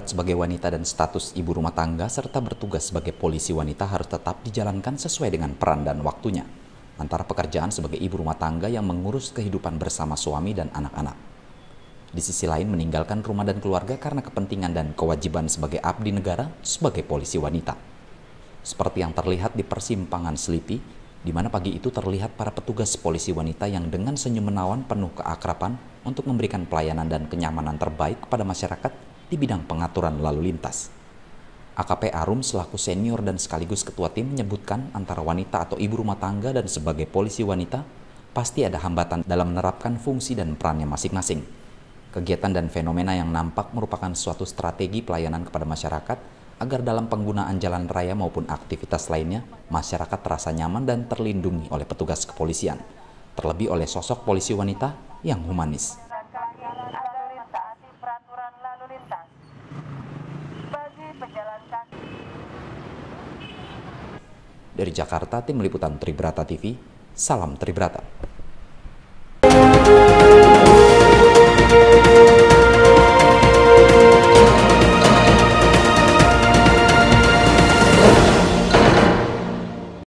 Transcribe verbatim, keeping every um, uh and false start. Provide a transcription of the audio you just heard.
berat sebagai wanita dan status ibu rumah tangga serta bertugas sebagai polisi wanita harus tetap dijalankan sesuai dengan peran dan waktunya. Antara pekerjaan sebagai ibu rumah tangga yang mengurus kehidupan bersama suami dan anak-anak. Di sisi lain meninggalkan rumah dan keluarga karena kepentingan dan kewajiban sebagai abdi negara sebagai polisi wanita. Seperti yang terlihat di persimpangan Selipi, di mana pagi itu terlihat para petugas polisi wanita yang dengan senyum menawan penuh keakraban untuk memberikan pelayanan dan kenyamanan terbaik kepada masyarakat di bidang pengaturan lalu lintas. A K P Arum selaku senior dan sekaligus ketua tim menyebutkan antara wanita atau ibu rumah tangga dan sebagai polisi wanita pasti ada hambatan dalam menerapkan fungsi dan perannya masing-masing. Kegiatan dan fenomena yang nampak merupakan suatu strategi pelayanan kepada masyarakat agar dalam penggunaan jalan raya maupun aktivitas lainnya, masyarakat terasa nyaman dan terlindungi oleh petugas kepolisian, terlebih oleh sosok polisi wanita yang humanis. Dari Jakarta, tim liputan Tribrata T V, salam Tribrata.